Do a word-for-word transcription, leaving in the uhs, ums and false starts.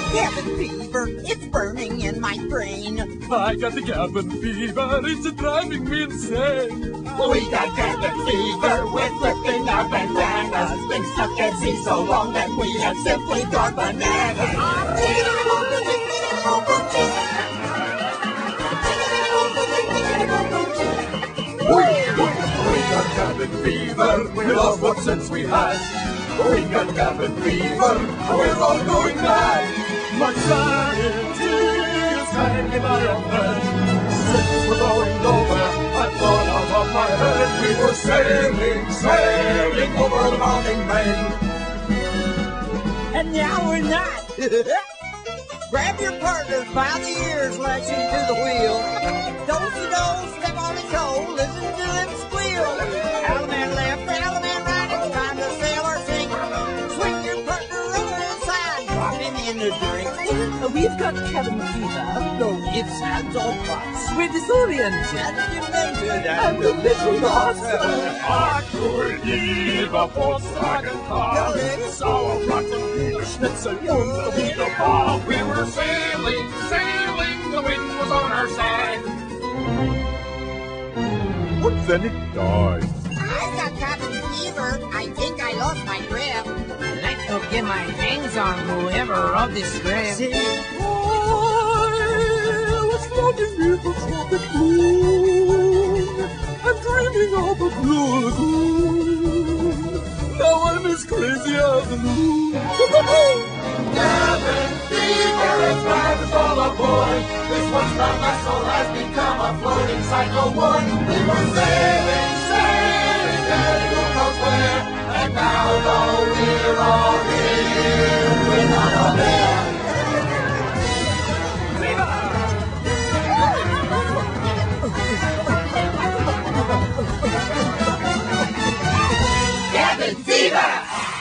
Cabin fever, it's burning in my brain. I got the cabin fever, it's driving me insane. We got cabin fever, we're flipping our bandanas. Been stuck at sea so long that we have simply gone bananas. We, we, we got cabin fever, we lost what sense we had. We got cabin fever, we're all going mad. My sanity is hanging by a thread. Since we're going nowhere, I thought out of my head. We were sailing, sailing over the mountain main. And now we're not. Grab your partners by the ears, lash into the wheel. Do-si-do, step on his toe, listen to him squeal. Allemande left, Allemande right, it's time to sail or sink. Swing your partner over inside, drop him in the drink. We've got cabin fever. No ifs, ands, or buts. We're disoriented. Demented And a little lost. Lieber Volkswagen-Car, Sauerbraten, Wiener Schnitzel und the Wiener Bar. We were sailing, sailing, the wind was on our side. But then it died. I've got cabin fever. I think I lost my grip. I'd like to get my hands on whoever wrote this script. I was floating in the tropic moon and dreaming of a blue lagoon. Now I'm as crazy as a loon. Cabin fever is time is all aboard. This one-star vessel has become a floating cycle one. We were sailing, sailing, heading who knows where. And now though we're all here, we're not all there. Cabin fever!